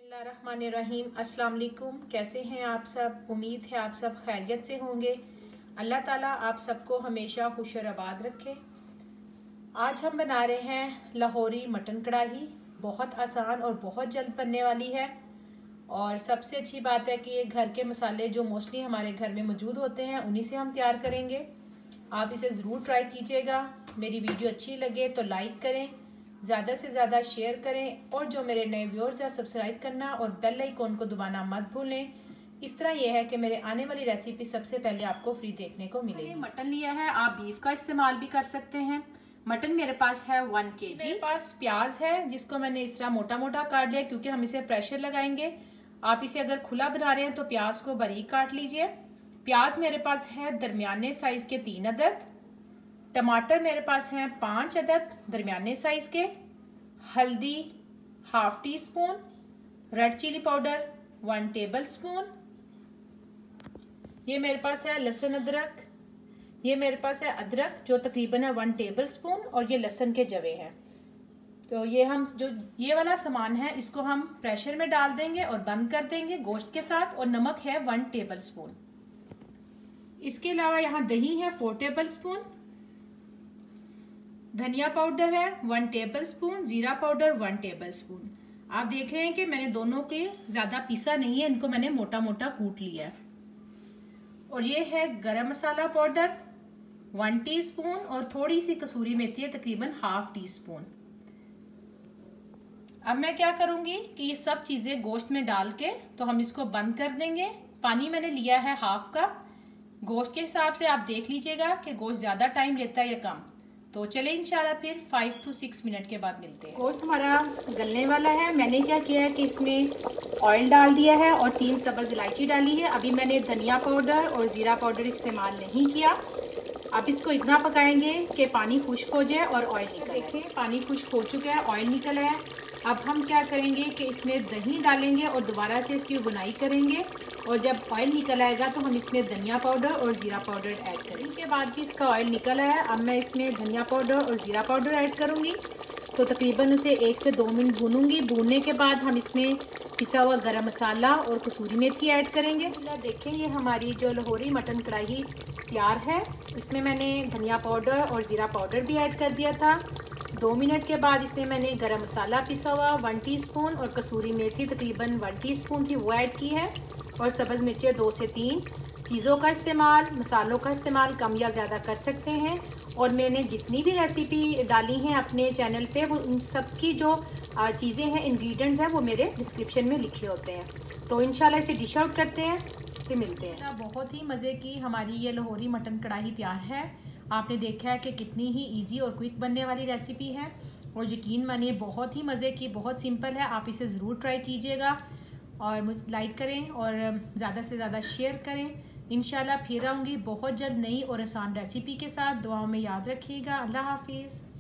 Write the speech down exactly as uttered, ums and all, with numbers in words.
बिस्मिल्लाहिर्रहमानिर्रहीम। अस्सलाम वालेकुम। कैसे हैं आप सब? उम्मीद है आप सब खैरियत से होंगे। अल्लाह ताला आप सबको हमेशा खुश और आबाद रखे। आज हम बना रहे हैं लाहौरी मटन कढ़ाई। बहुत आसान और बहुत जल्द बनने वाली है। और सबसे अच्छी बात है कि ये घर के मसाले जो मोस्टली हमारे घर में मौजूद होते हैं उन्हीं से हम तैयार करेंगे। आप इसे ज़रूर ट्राई कीजिएगा। मेरी वीडियो अच्छी लगे तो लाइक करें, ज़्यादा से ज़्यादा शेयर करें और जो मेरे नए व्यूअर्स हैं सब्सक्राइब करना और बेल आइकॉन को दबाना मत भूलें। इस तरह यह है कि मेरे आने वाली रेसिपी सबसे पहले आपको फ्री देखने को मिलेगी। मटन लिया है, आप बीफ का इस्तेमाल भी कर सकते हैं। मटन मेरे पास है वन के जी। मेरे पास प्याज है जिसको मैंने इस तरह मोटा मोटा काट लिया क्योंकि हम इसे प्रेशर लगाएंगे। आप इसे अगर खुला बना रहे हैं तो प्याज को बारीक काट लीजिए। प्याज मेरे पास है दरमियाने साइज के तीन अदद। टमाटर मेरे पास हैं पाँच अदद दरमियाने साइज के। हल्दी half teaspoon, red chilli powder one tablespoon. ये मेरे पास है लहसुन अदरक। ये मेरे पास है अदरक जो तकरीबन है वन टेबल स्पून और ये लहसुन के जवे हैं। तो ये हम जो ये वाला सामान है इसको हम प्रेशर में डाल देंगे और बंद कर देंगे गोश्त के साथ। और नमक है वन टेबल स्पून। इसके अलावा यहाँ दही है फोर टेबल स्पून। धनिया पाउडर है वन टेबल स्पून। जीरा पाउडर वन टेबल स्पून। आप देख रहे हैं कि मैंने दोनों के ज़्यादा पीसा नहीं है, इनको मैंने मोटा मोटा कूट लिया है। और ये है गरम मसाला पाउडर वन टीस्पून और थोड़ी सी कसूरी मेथी है तकरीबन हाफ टी स्पून। अब मैं क्या करूंगी कि ये सब चीज़ें गोश्त में डाल के तो हम इसको बंद कर देंगे। पानी मैंने लिया है हाफ कप। गोश्त के हिसाब से आप देख लीजिएगा कि गोश्त ज़्यादा टाइम लेता है या कम। तो चले इंशाल्लाह फिर फाइव टू सिक्स मिनट के बाद मिलते हैं। गोश्त हमारा गलने वाला है। मैंने क्या किया है कि इसमें ऑयल डाल दिया है और तीन सब्ज़ इलायची डाली है। अभी मैंने धनिया पाउडर और ज़ीरा पाउडर इस्तेमाल नहीं किया। अब इसको इतना पकाएंगे कि पानी खुश्क हो जाए और ऑयल निकल। देखें पानी खुश्क हो चुका है, ऑयल निकल है। अब हम क्या करेंगे कि इसमें दही डालेंगे और दोबारा से इसकी बुनाई करेंगे। और जब ऑयल निकल आएगा तो हम इसमें धनिया पाउडर और ज़ीरा पाउडर ऐड करेंगे। इसके बाद भी इसका ऑयल निकल आया है। अब मैं इसमें धनिया पाउडर और ज़ीरा पाउडर ऐड करूँगी। तो तकरीबन उसे एक से दो मिनट भूनूंगी। भूनने के बाद हम इसमें पिसा हुआ गरम मसाला और कसूरी मेथी ऐड करेंगे। देखें ये हमारी जो लाहौरी मटन कढ़ाई तैयार है। इसमें मैंने धनिया पाउडर और ज़ीरा पाउडर भी ऐड कर दिया था। दो मिनट के बाद इसमें मैंने गरम मसाला पिसा हुआ वन टीस्पून और कसूरी मेथी तकरीबन वन टीस्पून थी वो ऐड की है। और सब्ज़ मिर्चें दो से तीन। चीज़ों का इस्तेमाल, मसालों का इस्तेमाल कम या ज़्यादा कर सकते हैं। और मैंने जितनी भी रेसिपी डाली हैं अपने चैनल पे वो उन सब की जो चीज़ें हैं, इंग्रेडिएंट्स हैं, वो मेरे डिस्क्रिप्शन में लिखे होते हैं। तो इंशाल्लाह इसे डिश आउट करते हैं, फिर मिलते हैं। बहुत ही मज़े की हमारी ये लाहौरी मटन कढ़ाई तैयार है। आपने देखा है कि कितनी ही ईजी और क्विक बनने वाली रेसिपी है। और यकीन मानिए बहुत ही मज़े की, बहुत सिंपल है। आप इसे ज़रूर ट्राई कीजिएगा और मुझे लाइक करें और ज़्यादा से ज़्यादा शेयर करें। इंशाल्लाह फिर आऊँगी बहुत जल्द नई और आसान रेसिपी के साथ। दुआओं में याद रखिएगा। अल्लाह हाफिज़।